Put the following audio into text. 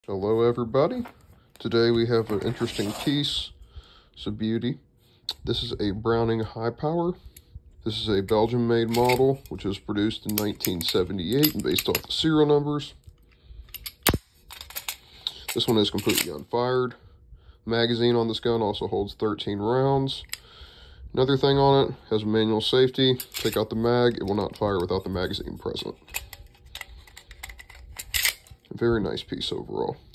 Hello everybody. Today we have an interesting piece. It's a beauty. This is a Browning High Power. This is a Belgium made model which was produced in 1978 and based off the serial numbers. This one is completely unfired. Magazine on this gun also holds 13 rounds. Another thing on it, has manual safety. Take out the mag, it will not fire without the magazine present. A very nice piece overall.